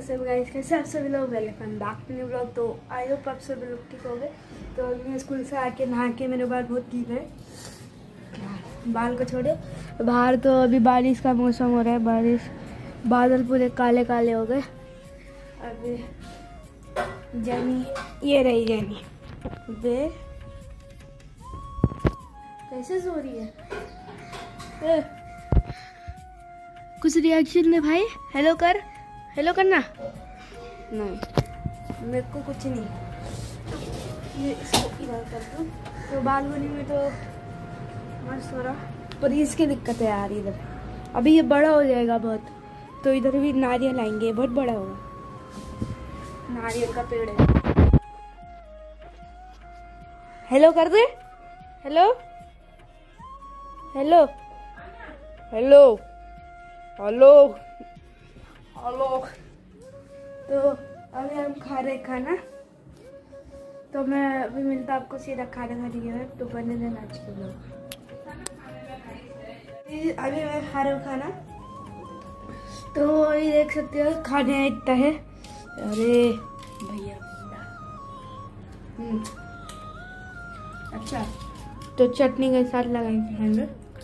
सब गाइस कैसे आप सभी लोग welcome back to new blog. तो आई होप आप सभी लोग ठीक हो गए। तो अभी मैं स्कूल से आके नहा के मेरे बाल बहुत ठीक है। बाल को छोड़े बाहर तो अभी बारिश का मौसम हो रहा है। बारिश बादल पूरे काले काले हो गए। अभी जैनी ये रही जैनी वे कैसे सो रही है। कुछ रिएक्शन दे भाई। हेलो कर, हेलो करना। नहीं मेरे को कुछ नहीं। ये इसको इधर कर दूँ तो बालकनी में तो मस्त हो रहा, पर इसकी दिक्कत है यार। इधर अभी ये बड़ा हो जाएगा बहुत, तो इधर भी नारियल आएंगे, बहुत बड़ा होगा। नारियल का पेड़ है। हेलो कर दे। Hello hello hello hello hello. तो अभी हम खा रहे खाना, तो मैं अभी मिलता आपको सीधा खाना खाने के बाद। तो बने देना आज के लोग। अभी मैं खा रहा हूँ खाना, तो ये देख सकते हो खाने इतना है। अरे भैया अच्छा, तो चटनी के साथ लगाएंगे।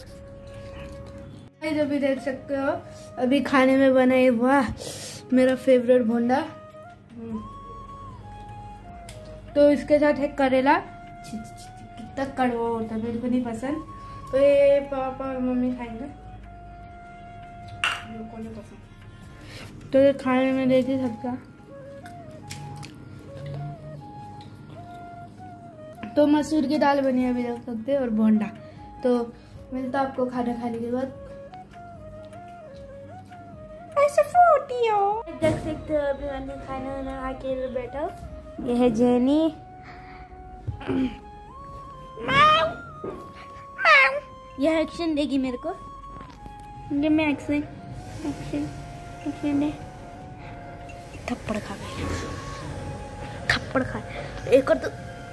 तो भी देख सकते हो अभी खाने में बना है, वाह मेरा फेवरेट भोंडा। तो इसके साथ है करेला। कितना कड़वा होता है, मेरे को नहीं पसंद। तो ये पापा और मम्मी खाएंगे, मेरे को नहीं पसंद। तो ये खाने में देखिए सबका। तो मसूर की दाल बनी है अभी देख सकते हैं, और भोंडा। तो मिलता आपको खाना खाने के बाद। देख सकते हो अभी मैंने खाना वाना खा के बैठा। ये है जेनी। यह एक्शन देगी मेरे को। ये मैं एक्शन दे। थप्पड़ खा गई, थप्पड़ खा एक और। तो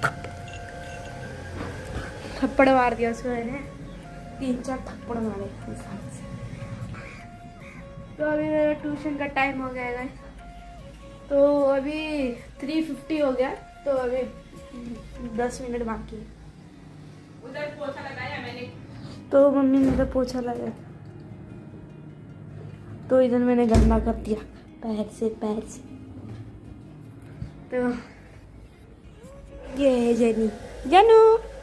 थप्पड़ मार दिया उसको मैंने, 3-4 थप्पड़ मारे हिसाब से। तो अभी मेरा ट्यूशन का टाइम हो गया है। तो अभी 3:50 हो गया, तो अभी 10 मिनट बाकी है। उधर पोछा लगाया मैंने, तो मम्मी ने तो पोछा लगाया, तो इधर मैंने गंदा कर दिया पैर से। तो ये है जेनी। जानू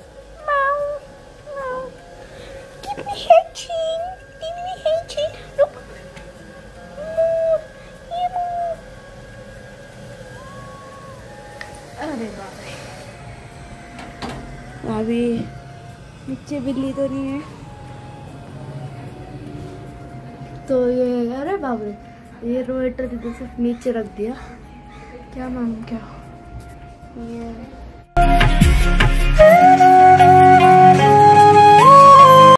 अरे बाप रे, अभी नीचे बिल्ली तो नहीं है। तो ये अरे बाप रे, ये रोएटर इधर सिर्फ नीचे रख दिया। क्या मालूम क्या ये